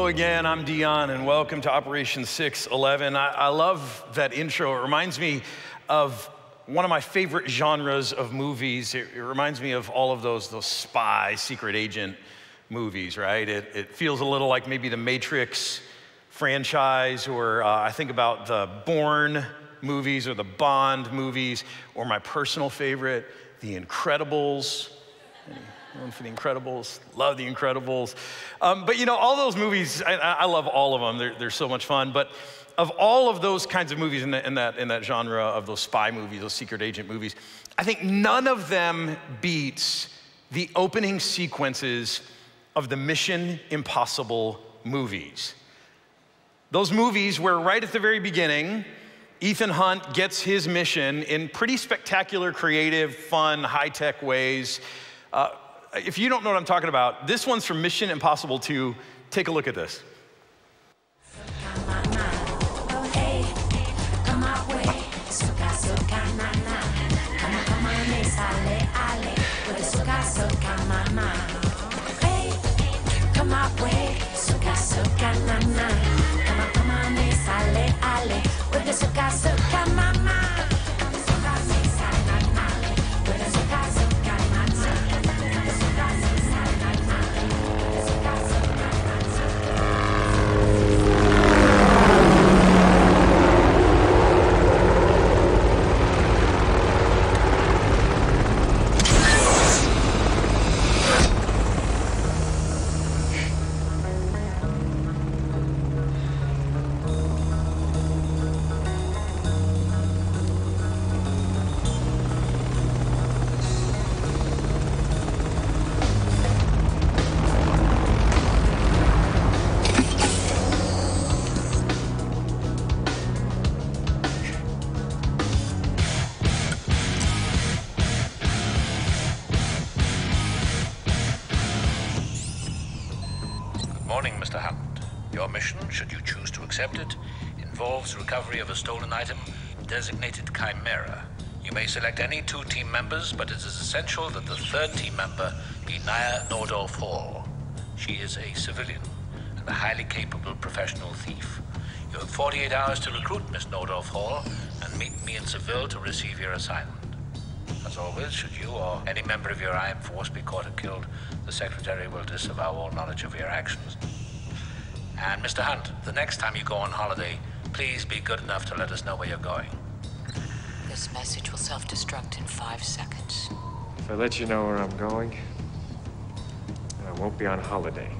again, I'm Dion, and welcome to Operation 611. I love that intro. It reminds me of one of my favorite genres of movies. It reminds me of all of those spy, secret agent movies, right? It feels a little like maybe the Matrix franchise, or I think about the Bourne movies or the Bond movies, or my personal favorite, The Incredibles. Anyone for The Incredibles? Love The Incredibles. But you know, all those movies, I love all of them. They're so much fun. But of all of those kinds of movies in that genre of those spy movies, those secret agent movies, I think none of them beats the opening sequences of the Mission Impossible movies. Those movies where right at the very beginning, Ethan Hunt gets his mission in pretty spectacular, creative, fun, high-tech ways. If you don't know what I'm talking about, this one's from Mission Impossible 2. Take a look at this. Morning, Mr. Hunt. Your mission, should you choose to accept it, involves recovery of a stolen item designated Chimera. You may select any 2 team members, but it is essential that the 3rd team member be Naya Nordorf Hall. She is a civilian and a highly capable professional thief. You have 48 hours to recruit Miss Nordorf Hall and meet me in Seville to receive your assignment. As always, should you or any member of your IM force be caught or killed, the Secretary will disavow all knowledge of your actions. And Mr. Hunt, the next time you go on holiday, please be good enough to let us know where you're going. This message will self-destruct in 5 seconds. If I let you know where I'm going, I won't be on holiday.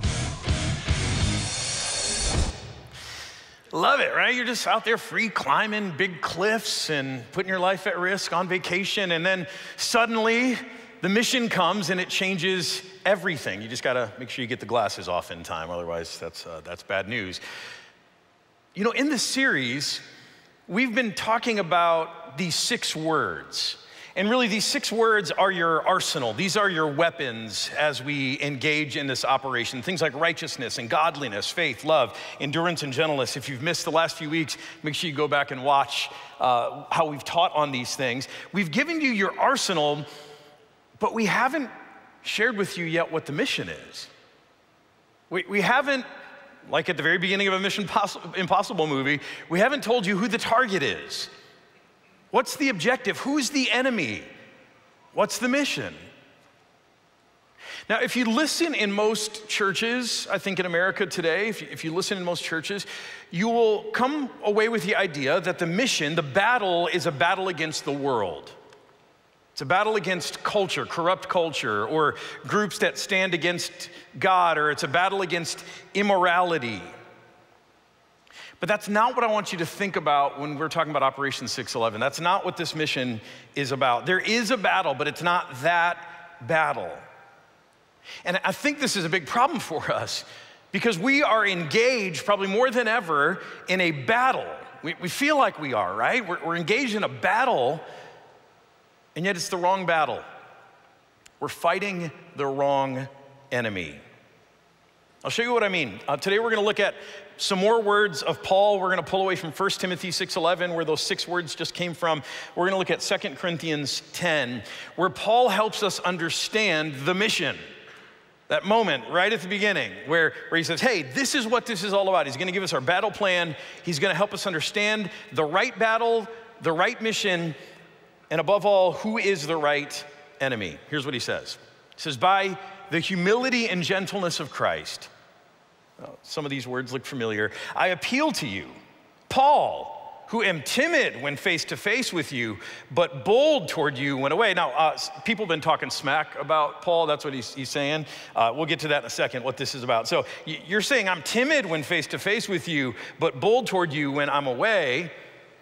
Love it, right? You're just out there free climbing big cliffs and putting your life at risk on vacation, and then suddenly the mission comes and it changes everything. You just gotta make sure you get the glasses off in time, otherwise that's bad news. You know, in this series, we've been talking about these 6 words. And really, these 6 words are your arsenal. These are your weapons as we engage in this operation. Things like righteousness and godliness, faith, love, endurance, and gentleness. If you've missed the last few weeks, make sure you go back and watch how we've taught on these things. We've given you your arsenal, but we haven't shared with you yet what the mission is. We haven't, like at the very beginning of a Mission Impossible movie, we haven't told you who the target is. What's the objective? Who's the enemy? What's the mission? Now, if you listen in most churches, I think in America today, if you listen in most churches, you will come away with the idea that the mission, the battle, is a battle against the world. It's a battle against culture, corrupt culture, or groups that stand against God, or it's a battle against immorality. But that's not what I want you to think about when we're talking about Operation 611. That's not what this mission is about. There is a battle, but it's not that battle. And I think this is a big problem for us because we are engaged probably more than ever in a battle. We feel like we are, right? We're engaged in a battle, and yet it's the wrong battle. We're fighting the wrong enemy. I'll show you what I mean. Today we're gonna look at some more words of Paul. We're gonna pull away from 1 Timothy 6:11, where those 6 words just came from. We're gonna look at 2 Corinthians 10, where Paul helps us understand the mission. That moment right at the beginning where he says, hey, this is what this is all about. He's gonna give us our battle plan. He's gonna help us understand the right battle, the right mission, and above all, who is the right enemy. Here's what he says. He says, by the humility and gentleness of Christ, some of these words look familiar, I appeal to you, Paul, who am timid when face to face with you, but bold toward you when away. Now, people have been talking smack about Paul. That's what he's saying. We'll get to that in a second, what this is about. So you're saying I'm timid when face to face with you, but bold toward you when I'm away.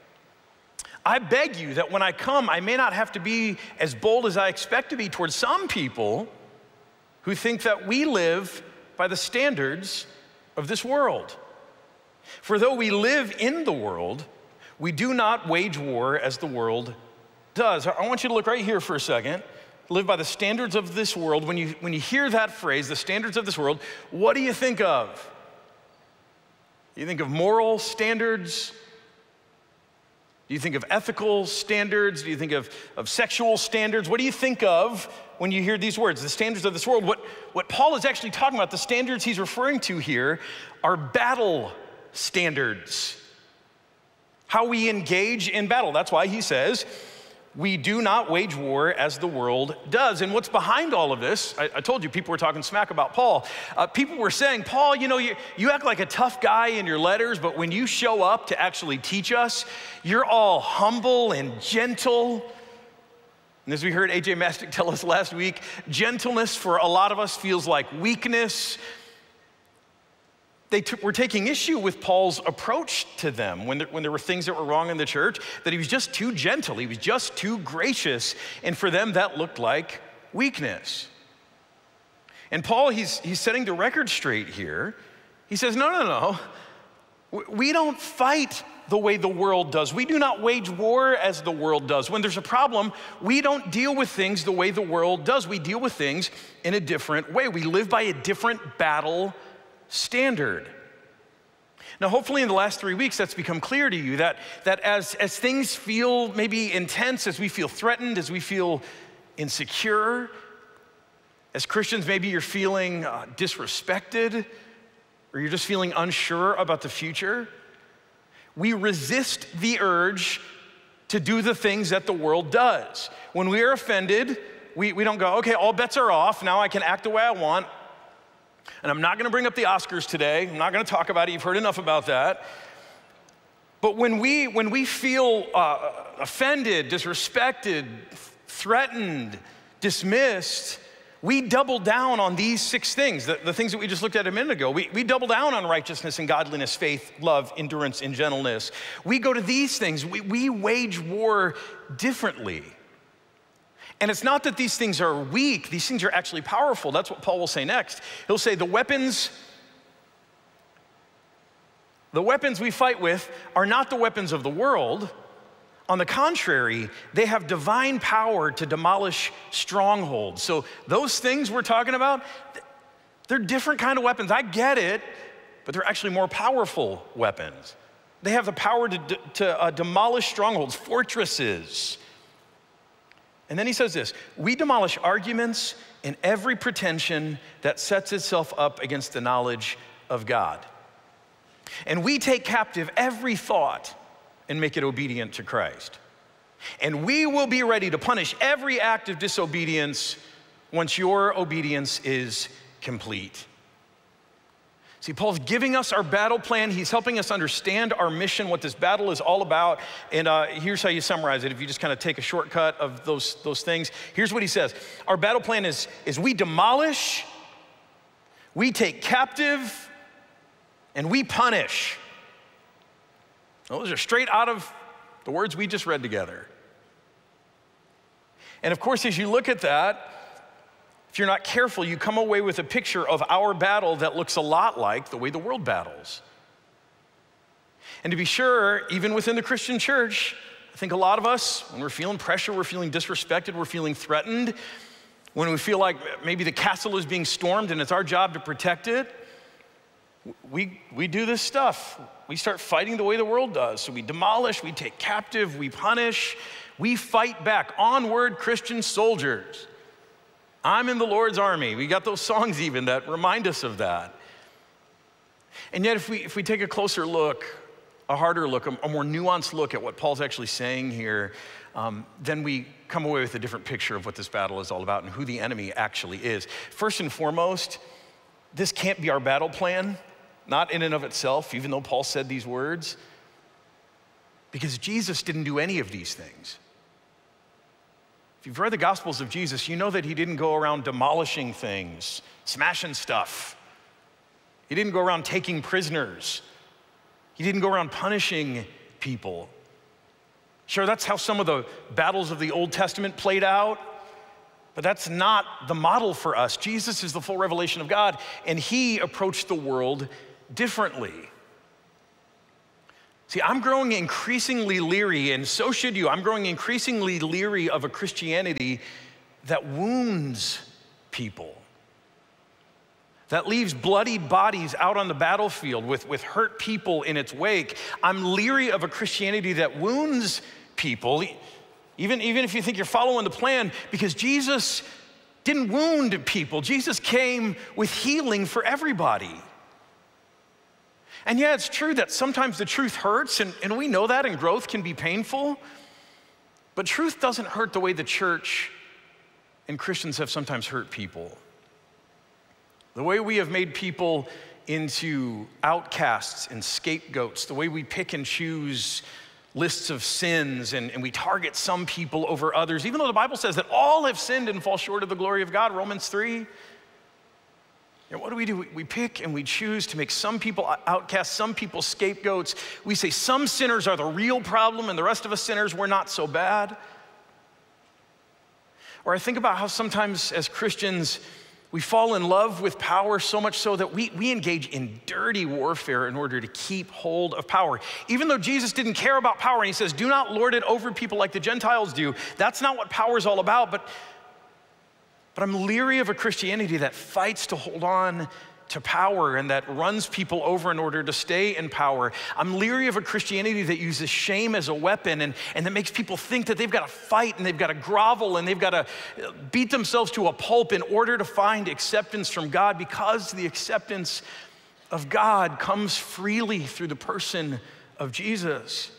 I beg you that when I come, I may not have to be as bold as I expect to be towards some people who think that we live by the standards of this world. For though we live in the world, we do not wage war as the world does. I want you to look right here for a second. Live by the standards of this world. When you hear that phrase, the standards of this world, what do you think of? You think of moral standards? Do you think of ethical standards? Do you think of sexual standards? What do you think of when you hear these words, the standards of this world? What Paul is actually talking about, the standards he's referring to here, are battle standards. How we engage in battle. That's why he says, we do not wage war as the world does. And what's behind all of this, I told you people were talking smack about Paul. People were saying, Paul, you know, you act like a tough guy in your letters, but when you show up to actually teach us, you're all humble and gentle. And as we heard AJ Mastic tell us last week, gentleness for a lot of us feels like weakness. They were taking issue with Paul's approach to them when there were things that were wrong in the church, that he was just too gentle, he was just too gracious, and for them that looked like weakness. And Paul, he's setting the record straight here. He says, no. We don't fight the way the world does. We do not wage war as the world does. When there's a problem, we don't deal with things the way the world does. We deal with things in a different way. We live by a different battle standard. Now, hopefully in the last 3 weeks, that's become clear to you that as things feel maybe intense, as we feel threatened, as we feel insecure, as Christians, maybe you're feeling disrespected, or you're just feeling unsure about the future, we resist the urge to do the things that the world does. When we are offended, we don't go, okay, all bets are off, now I can act the way I want. And I'm not gonna bring up the Oscars today. I'm not gonna talk about it. You've heard enough about that. But when we feel offended, disrespected, threatened, dismissed, we double down on these 6 things, the things that we just looked at a minute ago. We double down on righteousness and godliness, faith, love, endurance, and gentleness. We go to these things. We wage war differently. And it's not that these things are weak, these things are actually powerful. That's what Paul will say next. He'll say the weapons we fight with are not the weapons of the world. On the contrary, they have divine power to demolish strongholds. So those things we're talking about, they're different kind of weapons. I get it, but they're actually more powerful weapons. They have the power to demolish strongholds, fortresses. And then he says this, we demolish arguments and every pretension that sets itself up against the knowledge of God. And we take captive every thought and make it obedient to Christ. And we will be ready to punish every act of disobedience once your obedience is complete. See, Paul's giving us our battle plan. He's helping us understand our mission, what this battle is all about. And here's how you summarize it. If you just kind of take a shortcut of those things. Here's what he says. Our battle plan is we demolish, we take captive, and we punish. Those are straight out of the words we just read together. And of course, as you look at that, if you're not careful, you come away with a picture of our battle that looks a lot like the way the world battles. And to be sure, even within the Christian church, I think a lot of us, when we're feeling pressure, we're feeling disrespected, we're feeling threatened, when we feel like maybe the castle is being stormed and it's our job to protect it, we do this stuff. We start fighting the way the world does. So we demolish, we take captive, we punish, we fight back. Onward, Christian soldiers. I'm in the Lord's army. We got those songs even that remind us of that. And yet if we take a closer look, a harder look, a more nuanced look at what Paul's actually saying here, then we come away with a different picture of what this battle is all about and who the enemy actually is. First and foremost, this can't be our battle plan, not in and of itself, even though Paul said these words, because Jesus didn't do any of these things. If you've read the Gospels of Jesus, you know that he didn't go around demolishing things, smashing stuff. He didn't go around taking prisoners. He didn't go around punishing people. Sure, that's how some of the battles of the Old Testament played out, but that's not the model for us. Jesus is the full revelation of God, and he approached the world differently. See, I'm growing increasingly leery, and so should you. I'm growing increasingly leery of a Christianity that wounds people, that leaves bloodied bodies out on the battlefield with hurt people in its wake. I'm leery of a Christianity that wounds people, even if you think you're following the plan, because Jesus didn't wound people. Jesus came with healing for everybody. And yeah, it's true that sometimes the truth hurts, and we know that, and growth can be painful, but truth doesn't hurt the way the church and Christians have sometimes hurt people. The way we have made people into outcasts and scapegoats, the way we pick and choose lists of sins and we target some people over others, even though the Bible says that all have sinned and fall short of the glory of God, Romans 3. And what do? We pick and we choose to make some people outcasts, some people scapegoats. We say some sinners are the real problem and the rest of us sinners, we're not so bad. Or I think about how sometimes as Christians, we fall in love with power so much so that we engage in dirty warfare in order to keep hold of power. Even though Jesus didn't care about power, and he says, do not lord it over people like the Gentiles do. That's not what power is all about, but I'm leery of a Christianity that fights to hold on to power and that runs people over in order to stay in power. I'm leery of a Christianity that uses shame as a weapon and that makes people think that they've got to fight and they've got to grovel and they've got to beat themselves to a pulp in order to find acceptance from God, because the acceptance of God comes freely through the person of Jesus.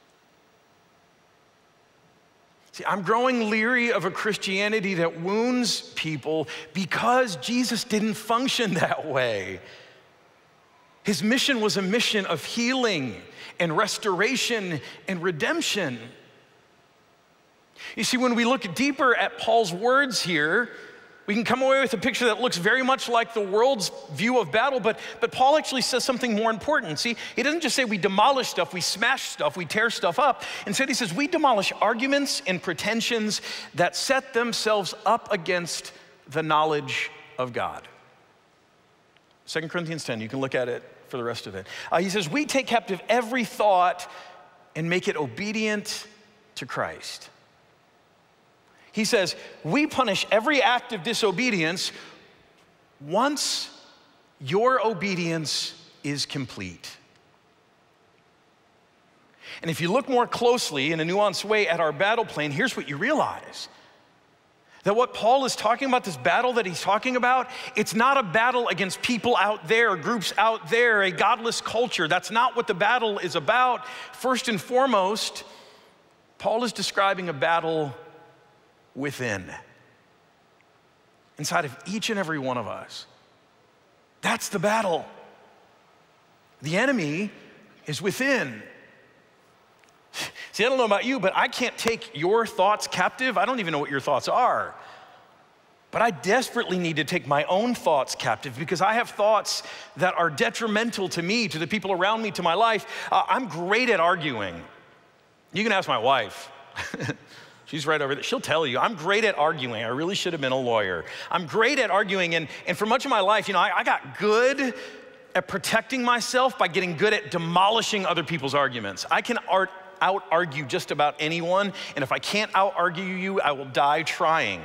See, I'm growing leery of a Christianity that wounds people because Jesus didn't function that way. His mission was a mission of healing and restoration and redemption. You see, when we look deeper at Paul's words here, we can come away with a picture that looks very much like the world's view of battle, but Paul actually says something more important. See, he doesn't just say we demolish stuff, we smash stuff, we tear stuff up. Instead, he says we demolish arguments and pretensions that set themselves up against the knowledge of God. 2 Corinthians 10, you can look at it for the rest of it. He says we take captive every thought and make it obedient to Christ. He says, we punish every act of disobedience once your obedience is complete. And if you look more closely in a nuanced way at our battle plan, here's what you realize. That what Paul is talking about, this battle that he's talking about, it's not a battle against people out there, groups out there, a godless culture. That's not what the battle is about. First and foremost, Paul is describing a battle within, inside of each and every one of us. That's the battle. The enemy is within. See, I don't know about you, but I can't take your thoughts captive. I don't even know what your thoughts are. But I desperately need to take my own thoughts captive because I have thoughts that are detrimental to me, to the people around me, to my life. I'm great at arguing. You can ask my wife. She's right over there. She'll tell you, I'm great at arguing. I really should have been a lawyer. I'm great at arguing, and for much of my life, I got good at protecting myself by getting good at demolishing other people's arguments. I can out-argue just about anyone, and if I can't out-argue you, I will die trying.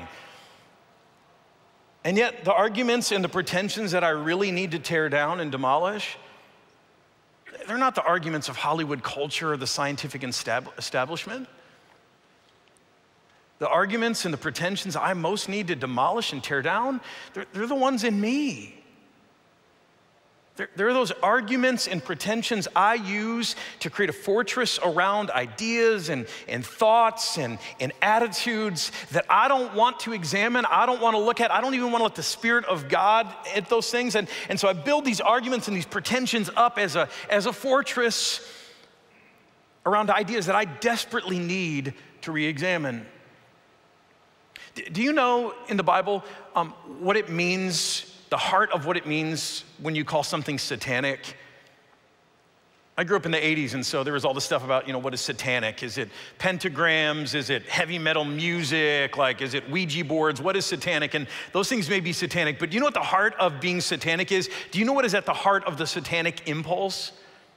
And yet, the arguments and the pretensions that I really need to tear down and demolish, they're not the arguments of Hollywood culture or the scientific establishment. The arguments and the pretensions I most need to demolish and tear down, they're the ones in me. They're those arguments and pretensions I use to create a fortress around ideas and thoughts and attitudes that I don't want to examine, I don't want to look at, I don't even want to let the Spirit of God at those things. And so I build these arguments and these pretensions up as a fortress around ideas that I desperately need to re-examine. Do you know in the Bible what it means, the heart of what it means when you call something satanic? I grew up in the 80s, and so there was all this stuff about, what is satanic? Is it pentagrams? Is it heavy metal music? Like, is it Ouija boards? What is satanic? And those things may be satanic, but do you know what the heart of being satanic is? Do you know what is at the heart of the satanic impulse?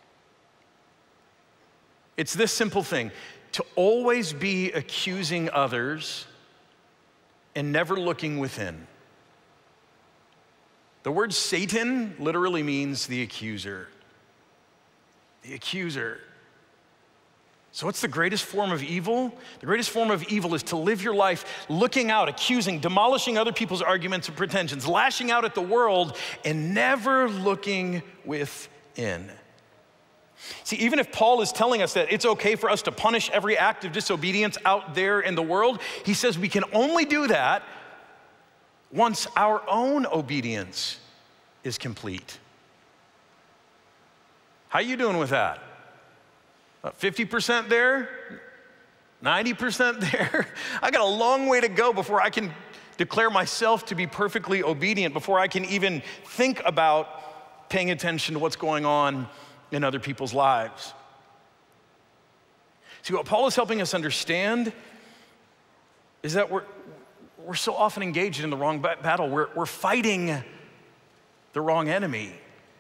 It's this simple thing: to always be accusing others and never looking within. The word Satan literally means the accuser. The accuser. So what's the greatest form of evil? The greatest form of evil is to live your life looking out, accusing, demolishing other people's arguments and pretensions, lashing out at the world, and never looking within. See, even if Paul is telling us that it's okay for us to punish every act of disobedience out there in the world, he says we can only do that once our own obedience is complete. How you doing with that? 50% there? 90% there? I got a long way to go before I can declare myself to be perfectly obedient, before I can even think about paying attention to what's going on in other people's lives. See, what Paul is helping us understand is that we're so often engaged in the wrong battle. We're fighting the wrong enemy.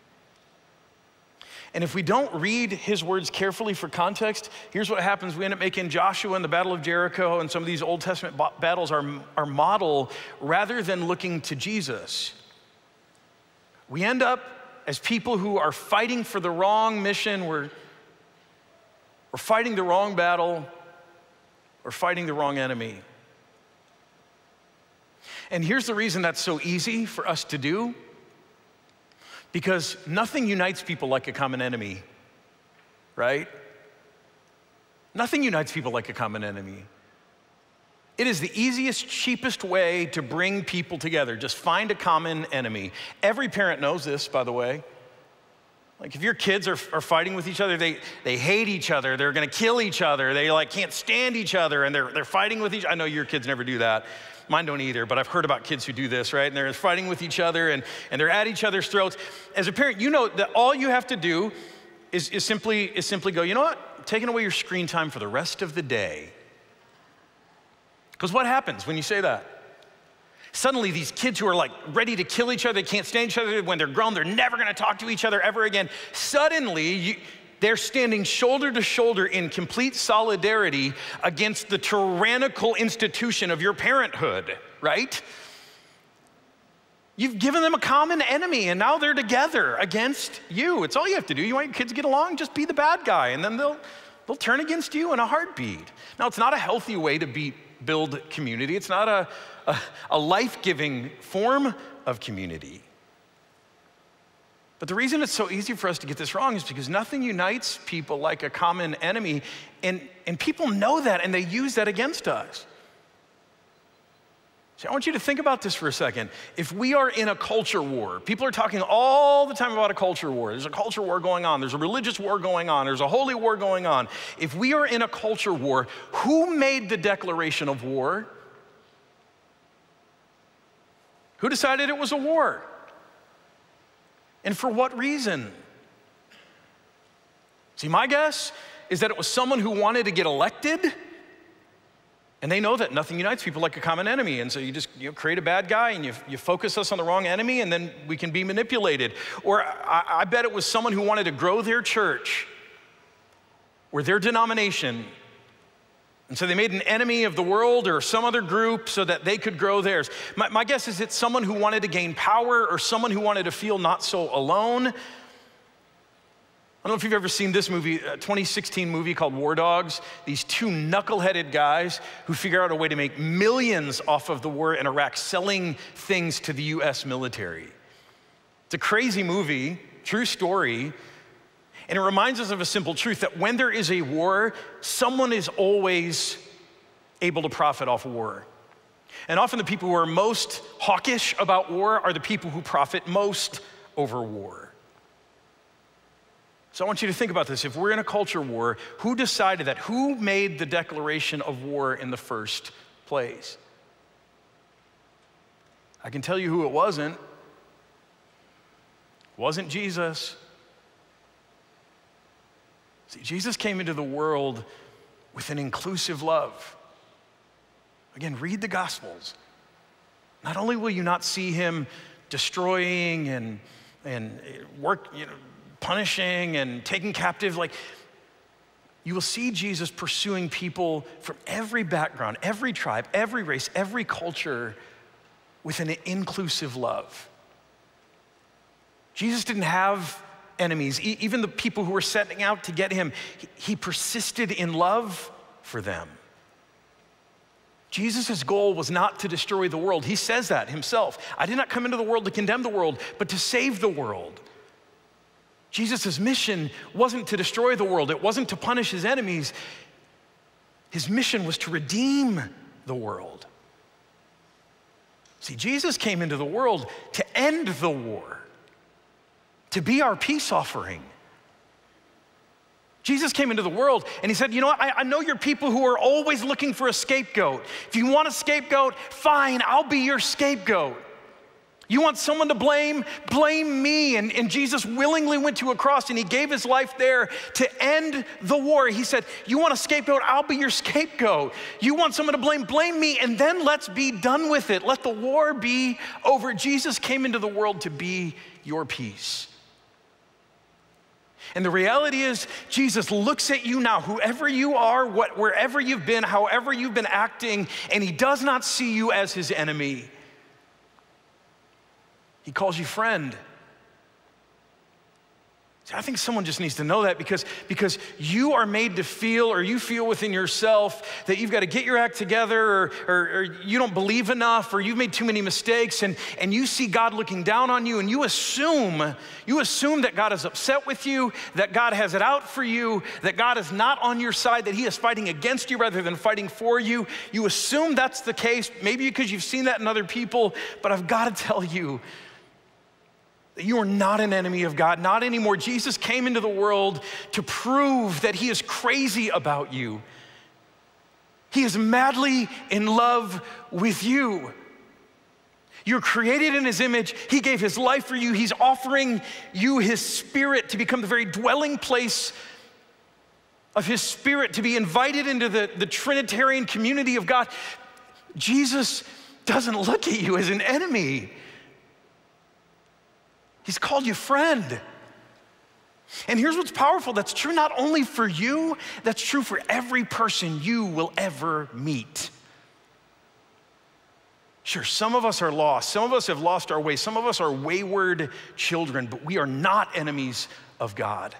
And if we don't read his words carefully for context, here's what happens. We end up making Joshua and the Battle of Jericho and some of these Old Testament battles our model rather than looking to Jesus. We end up as people who are fighting for the wrong mission. We're fighting the wrong battle. We're fighting the wrong enemy. And here's the reason that's so easy for us to do. Because nothing unites people like a common enemy, right? Nothing unites people like a common enemy. It is the easiest, cheapest way to bring people together. Just find a common enemy. Every parent knows this, by the way. Like if your kids are fighting with each other, they hate each other, they're gonna kill each other, they can't stand each other, and they're fighting with each other. I know your kids never do that. Mine don't either, but I've heard about kids who do this, right? And they're fighting with each other and they're at each other's throats. As a parent, you know that all you have to do is simply go, you know what? I'm taking away your screen time for the rest of the day. Because what happens when you say that? Suddenly these kids who are ready to kill each other, they can't stand each other, when they're grown, they're never gonna talk to each other ever again. Suddenly, they're standing shoulder to shoulder in complete solidarity against the tyrannical institution of your parenthood, right? You've given them a common enemy and now they're together against you. It's all you have to do. You want your kids to get along? Just be the bad guy and then they'll turn against you in a heartbeat. Now, it's not a healthy way to build community. It's not a life-giving form of community. But the reason it's so easy for us to get this wrong is because nothing unites people like a common enemy, and people know that and they use that against us. So I want you to think about this for a second. If we are in a culture war, people are talking all the time about a culture war. There's a culture war going on. There's a religious war going on. There's a holy war going on. If we are in a culture war, who made the declaration of war? Who decided it was a war? And for what reason? See, my guess is that it was someone who wanted to get elected, and they know that nothing unites people like a common enemy. And so you just create a bad guy and you focus us on the wrong enemy, and then we can be manipulated. Or I bet it was someone who wanted to grow their church or their denomination. And so they made an enemy of the world or some other group so that they could grow theirs. My guess is it's someone who wanted to gain power or someone who wanted to feel not so alone. I don't know if you've ever seen this movie, a 2016 movie called War Dogs. These two knuckleheaded guys who figure out a way to make millions off of the war in Iraq, selling things to the US military. It's a crazy movie, true story, and it reminds us of a simple truth that when there is a war, someone is always able to profit off war. And often the people who are most hawkish about war are the people who profit most over war. So I want you to think about this. If we're in a culture war, who decided that? Who made the declaration of war in the first place? I can tell you who it wasn't. It wasn't Jesus. See, Jesus came into the world with an inclusive love. Again, read the Gospels. Not only will you not see him destroying and punishing and taking captive, you will see Jesus pursuing people from every background, every tribe, every race, every culture with an inclusive love. Jesus didn't have enemies. Even the people who were setting out to get him, he persisted in love for them. Jesus' goal was not to destroy the world. He says that himself. I did not come into the world to condemn the world, but to save the world. Jesus' mission wasn't to destroy the world. It wasn't to punish his enemies. His mission was to redeem the world. See, Jesus came into the world to end the war, to be our peace offering. Jesus came into the world and he said, you know what, I know you're people who are always looking for a scapegoat. If you want a scapegoat, fine, I'll be your scapegoat. You want someone to blame? Blame me. And Jesus willingly went to a cross and he gave his life there to end the war. He said, you want a scapegoat? I'll be your scapegoat. You want someone to blame? Blame me, and then let's be done with it. Let the war be over. Jesus came into the world to be your peace. And the reality is, Jesus looks at you now, whoever you are, wherever you've been, however you've been acting, and he does not see you as his enemy. He calls you friend. See, I think someone just needs to know that because you are made to feel, or you feel within yourself that you've got to get your act together, or you don't believe enough, or you've made too many mistakes, and you see God looking down on you, and you assume that God is upset with you, that God has it out for you, that God is not on your side, that he is fighting against you rather than fighting for you. You assume that's the case, maybe because you've seen that in other people, but I've got to tell you, you are not an enemy of God, not anymore. Jesus came into the world to prove that he is crazy about you. He is madly in love with you. You're created in his image. He gave his life for you. He's offering you his spirit to become the very dwelling place of his spirit, to be invited into the Trinitarian community of God. Jesus doesn't look at you as an enemy. He's called you friend. And here's what's powerful. That's true not only for you, that's true for every person you will ever meet. Sure, some of us are lost. Some of us have lost our way. Some of us are wayward children, but we are not enemies of God.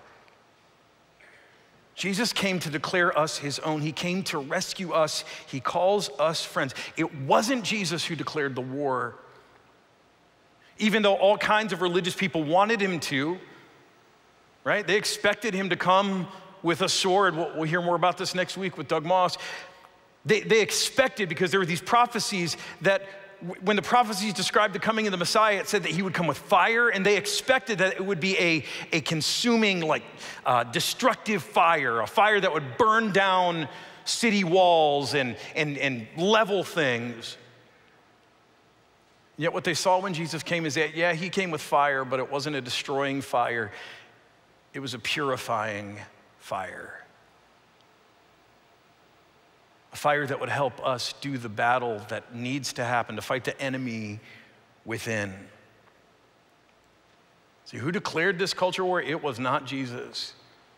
Jesus came to declare us his own. He came to rescue us. He calls us friends. It wasn't Jesus who declared the war, even though all kinds of religious people wanted him to, right? They expected him to come with a sword. We'll hear more about this next week with Doug Moss. They expected, because there were these prophecies that when the prophecies described the coming of the Messiah, it said that he would come with fire, and they expected that it would be a consuming, destructive fire, a fire that would burn down city walls and level things. Yet what they saw when Jesus came is that, yeah, he came with fire, but it wasn't a destroying fire. It was a purifying fire. A fire that would help us do the battle that needs to happen to fight the enemy within. See, who declared this culture war? It was not Jesus.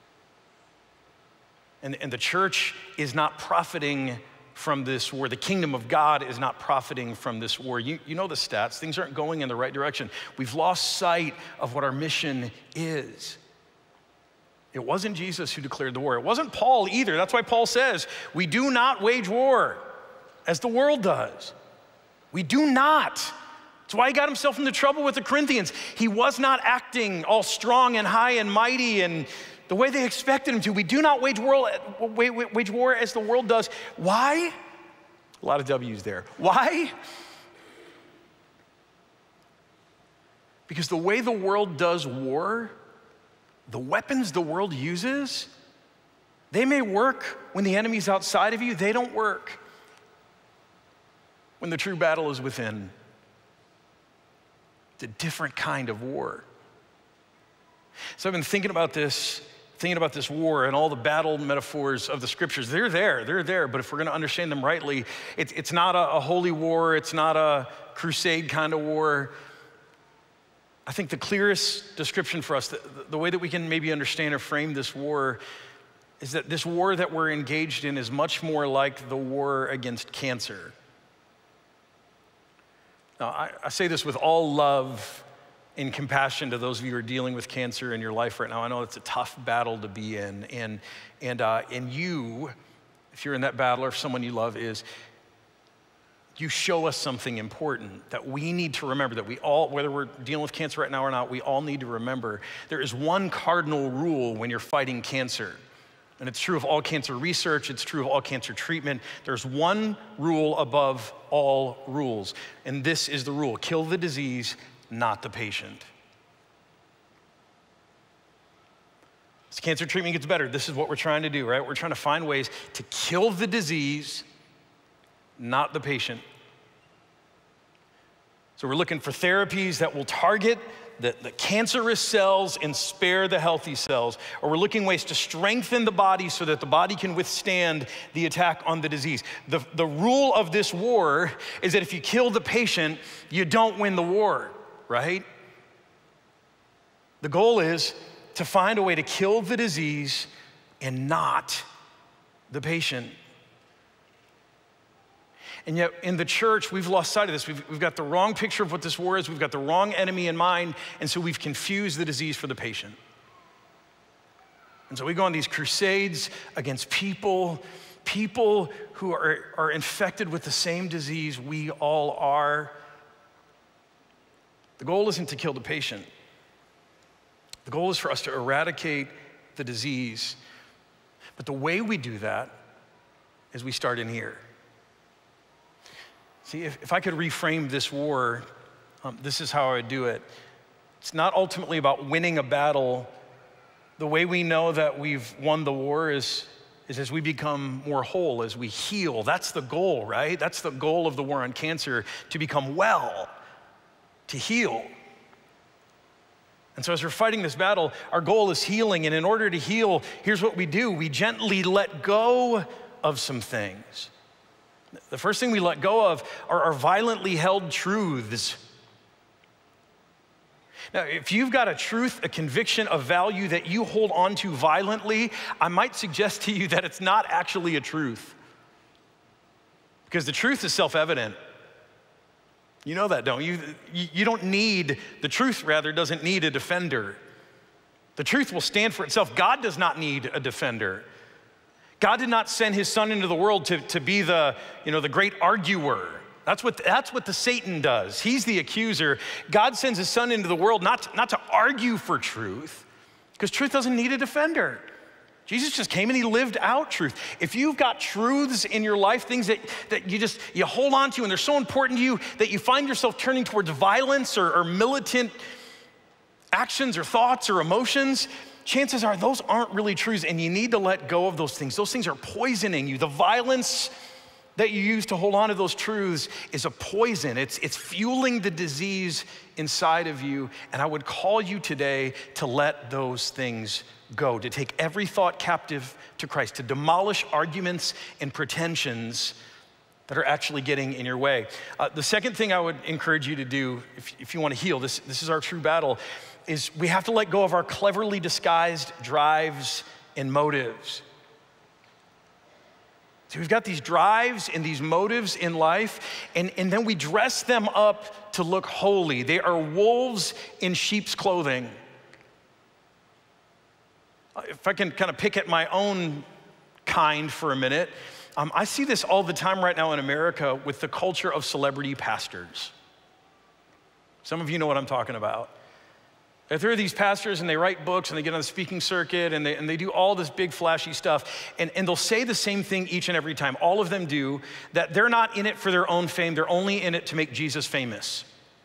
And the church is not profiting from this war. The kingdom of God is not profiting from this war. You know the stats. Things aren't going in the right direction. We've lost sight of what our mission is. It wasn't Jesus who declared the war. It wasn't Paul either. That's why Paul says, we do not wage war as the world does. We do not. That's why he got himself into trouble with the Corinthians. He was not acting all strong and high and mighty and the way they expected him to. We do not wage war as the world does. Why? A lot of W's there. Why? Because the way the world does war, the weapons the world uses, they may work when the enemy's outside of you. They don't work when the true battle is within. It's a different kind of war. So I've been thinking about this war and all the battle metaphors of the scriptures. They're there, but if we're gonna understand them rightly, it's not a holy war, it's not a crusade kind of war. I think the clearest description for us, the way that we can maybe understand or frame this war, is that this war that we're engaged in is much more like the war against cancer. Now, I say this with all love and compassion to those of you who are dealing with cancer in your life right now. I know it's a tough battle to be in, and you, if you're in that battle or if someone you love is, you show us something important that we need to remember, that we all, whether we're dealing with cancer right now or not, we all need to remember. There is one cardinal rule when you're fighting cancer, and it's true of all cancer research, it's true of all cancer treatment. There's one rule above all rules, and this is the rule: kill the disease, not the patient. As cancer treatment gets better, this is what we're trying to do, right? We're trying to find ways to kill the disease, not the patient. So we're looking for therapies that will target the cancerous cells and spare the healthy cells. Or we're looking ways to strengthen the body so that the body can withstand the attack on the disease. The rule of this war is that if you kill the patient, you don't win the war, right? The goal is to find a way to kill the disease and not the patient. And yet in the church, we've lost sight of this. We've got the wrong picture of what this war is. We've got the wrong enemy in mind. And so we've confused the disease for the patient. And so we go on these crusades against people who are infected with the same disease we all are. The goal isn't to kill the patient. The goal is for us to eradicate the disease. But the way we do that is we start in here. See, if I could reframe this war, this is how I would do it. It's not ultimately about winning a battle. The way we know that we've won the war is as we become more whole, as we heal. That's the goal, right? That's the goal of the war on cancer, to become well, to heal. And so as we're fighting this battle, our goal is healing. And in order to heal, here's what we do. We gently let go of some things. The first thing we let go of are violently held truths. Now, if you've got a truth, a conviction, a value that you hold on to violently, I might suggest to you that it's not actually a truth. Because the truth is self-evident. You know that, don't you? You don't need, the truth rather doesn't need a defender. The truth will stand for itself. God does not need a defender. God did not send his son into the world to be the great arguer. That's what the Satan does. He's the accuser. God sends his son into the world not to argue for truth, because truth doesn't need a defender. Jesus just came and he lived out truth. If you've got truths in your life, things that you hold on to and they're so important to you that you find yourself turning towards violence or militant actions or thoughts or emotions, chances are those aren't really truths, and you need to let go of those things. Those things are poisoning you. The violence that you use to hold on to those truths is a poison. It's fueling the disease inside of you, and I would call you today to let those things go, to take every thought captive to Christ, to demolish arguments and pretensions that are actually getting in your way. The second thing I would encourage you to do, if you want to heal, this is our true battle, is we have to let go of our cleverly disguised drives and motives. So we've got these drives and these motives in life, and then we dress them up to look holy. They are wolves in sheep's clothing. If I can kind of pick at my own kind for a minute, I see this all the time right now in America with the culture of celebrity pastors. Some of you know what I'm talking about. There are these pastors and they write books and they get on the speaking circuit and they do all this big flashy stuff and they'll say the same thing each and every time. All of them do, that they're not in it for their own fame, they're only in it to make Jesus famous.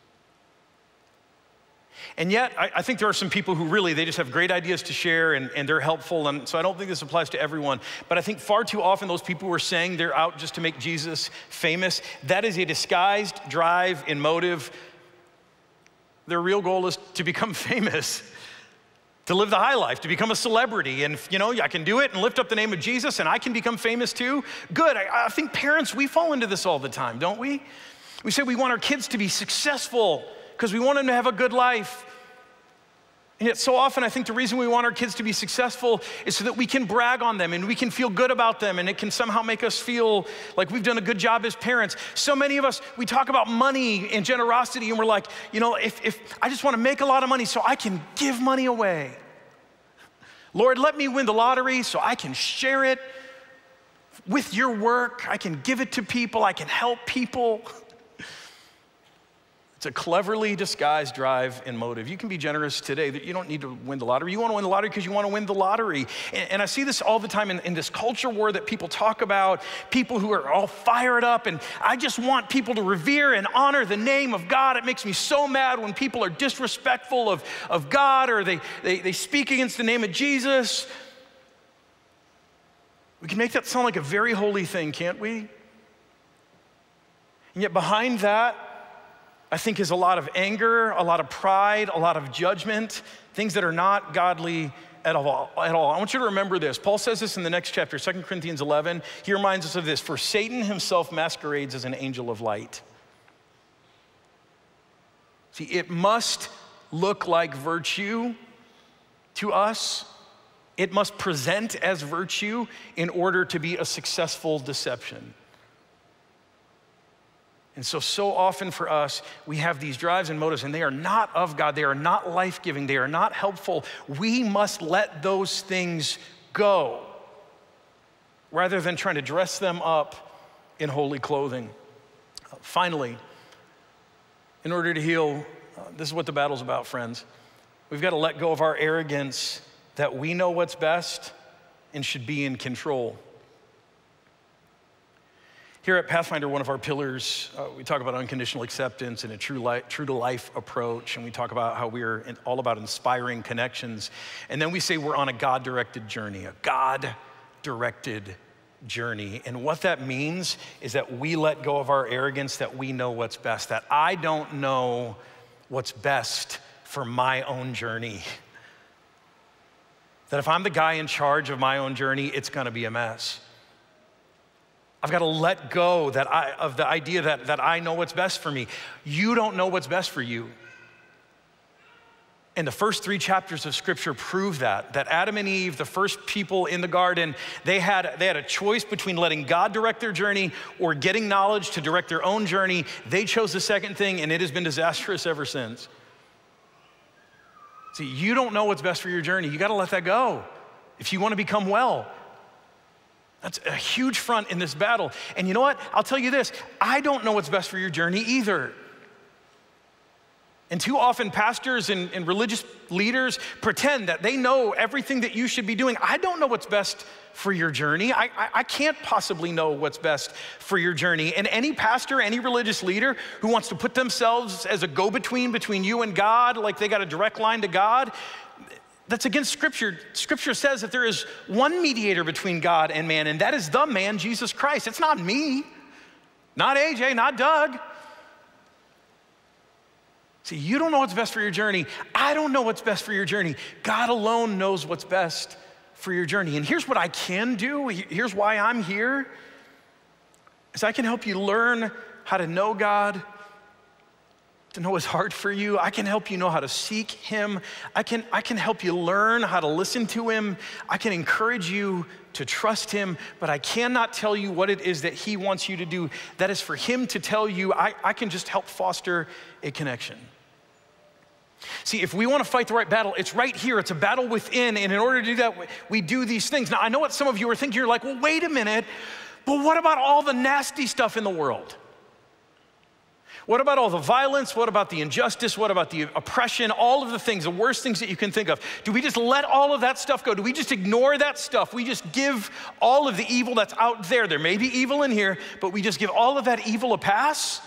And yet, I think there are some people who really, they just have great ideas to share and they're helpful. And so I don't think this applies to everyone. But I think far too often those people who are saying they're out just to make Jesus famous, that is a disguised drive and motive. Their real goal is to become famous, to live the high life, to become a celebrity. And I can do it and lift up the name of Jesus and I can become famous too. Good, I think parents, we fall into this all the time, don't we? We say we want our kids to be successful because we want them to have a good life. And yet so often I think the reason we want our kids to be successful is so that we can brag on them and we can feel good about them and it can somehow make us feel like we've done a good job as parents. So many of us, we talk about money and generosity and we're like, if I just want to make a lot of money so I can give money away. Lord, let me win the lottery so I can share it with your work. I can give it to people. I can help people. It's a cleverly disguised drive and motive. You can be generous today. That you don't need to win the lottery. You want to win the lottery because you want to win the lottery. And I see this all the time in this culture war that people talk about, people who are all fired up. And I just want people to revere and honor the name of God. It makes me so mad when people are disrespectful of God or they speak against the name of Jesus. We can make that sound like a very holy thing, can't we? And yet behind that, I think is a lot of anger, a lot of pride, a lot of judgment, things that are not godly at all. I want you to remember this. Paul says this in the next chapter, 2 Corinthians 11. He reminds us of this. For Satan himself masquerades as an angel of light. See, it must look like virtue to us. It must present as virtue in order to be a successful deception. And so often for us, we have these drives and motives, and they are not of God. They are not life-giving. They are not helpful. We must let those things go rather than trying to dress them up in holy clothing. Finally, in order to heal, this is what the battle's about, friends. We've got to let go of our arrogance that we know what's best and should be in control. Here at Pathfinder, one of our pillars, we talk about unconditional acceptance and a true-to-life approach, and we talk about how we're all about inspiring connections. And then we say we're on a God-directed journey, a God-directed journey. And what that means is that we let go of our arrogance that we know what's best, that I don't know what's best for my own journey. That if I'm the guy in charge of my own journey, it's gonna be a mess. I've got to let go of the idea that I know what's best for me. You don't know what's best for you. And the first 3 chapters of Scripture prove that Adam and Eve, the first people in the garden, they had a choice between letting God direct their journey or getting knowledge to direct their own journey. They chose the second thing, and it has been disastrous ever since. See, you don't know what's best for your journey. You got to let that go if you want to become well. That's a huge front in this battle. And you know what? I'll tell you this. I don't know what's best for your journey either. And too often pastors and religious leaders pretend that they know everything that you should be doing. I don't know what's best for your journey. I can't possibly know what's best for your journey. And any pastor, any religious leader who wants to put themselves as a go-between between you and God, like they got a direct line to God, that's against Scripture. Scripture says that there is one mediator between God and man, and that is the man, Jesus Christ. It's not me, not AJ, not Doug. See, you don't know what's best for your journey. I don't know what's best for your journey. God alone knows what's best for your journey. And here's what I can do. Here's why I'm here, is I can help you learn how to know God, to know his heart for you. I can help you know how to seek him. I can help you learn how to listen to him. I can encourage you to trust him, but I cannot tell you what it is that he wants you to do. That is for him to tell you. I can just help foster a connection. See, if we want to fight the right battle, it's right here. It's a battle within, and in order to do that, we do these things. Now, I know what some of you are thinking. You're like, well, wait a minute, but what about all the nasty stuff in the world? What about all the violence? What about the injustice? What about the oppression? All of the things, the worst things that you can think of. Do we just let all of that stuff go? Do we just ignore that stuff? We just give all of the evil that's out there. There may be evil in here, but we just give all of that evil a pass?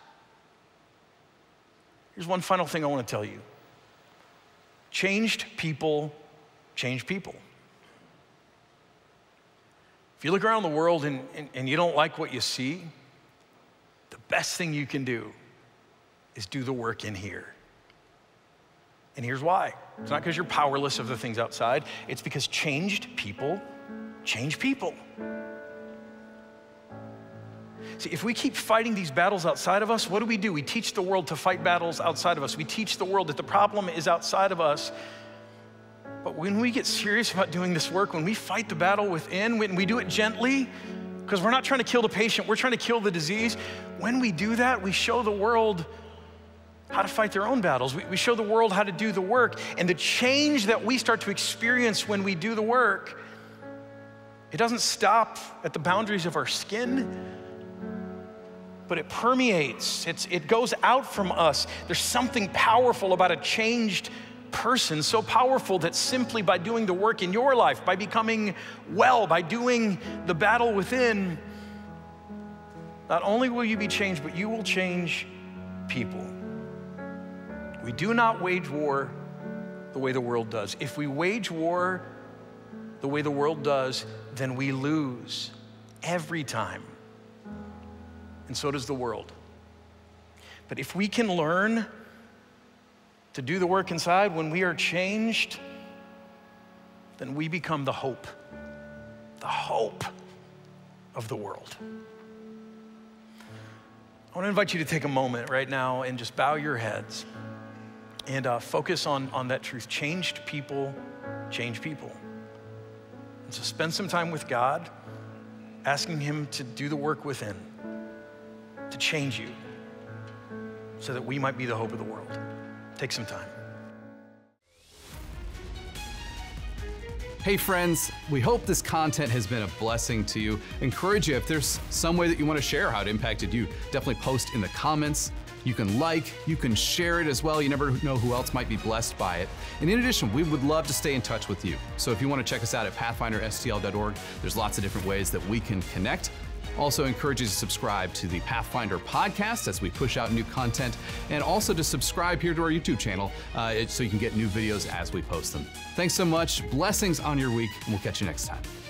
Here's one final thing I want to tell you. Changed people change people. If you look around the world and you don't like what you see, the best thing you can do is do the work in here. And here's why. It's not because you're powerless of the things outside. It's because changed people change people. See, if we keep fighting these battles outside of us, what do? We teach the world to fight battles outside of us. We teach the world that the problem is outside of us. But when we get serious about doing this work, when we fight the battle within, when we do it gently, because we're not trying to kill the patient, we're trying to kill the disease. When we do that, we show the world how to fight their own battles. We show the world how to do the work. And the change that we start to experience when we do the work, it doesn't stop at the boundaries of our skin, but it permeates. It goes out from us. There's something powerful about a changed person, so powerful that simply by doing the work in your life, by becoming well, by doing the battle within, not only will you be changed, but you will change people. We do not wage war the way the world does. If we wage war the way the world does, then we lose every time. And so does the world. But if we can learn to do the work inside, when we are changed, then we become the hope of the world. I want to invite you to take a moment right now and just bow your heads and focus on that truth. Changed people change people. And so spend some time with God, asking him to do the work within, to change you so that we might be the hope of the world. Take some time. Hey friends, we hope this content has been a blessing to you. Encourage you, if there's some way that you want to share how it impacted you, definitely post in the comments. You can like, you can share it as well. You never know who else might be blessed by it. And in addition, we would love to stay in touch with you. So if you want to check us out at pathfinderstl.org, there's lots of different ways that we can connect. Also encourage you to subscribe to the Pathfinder podcast as we push out new content, and also to subscribe here to our YouTube channel so you can get new videos as we post them. Thanks so much, blessings on your week, and we'll catch you next time.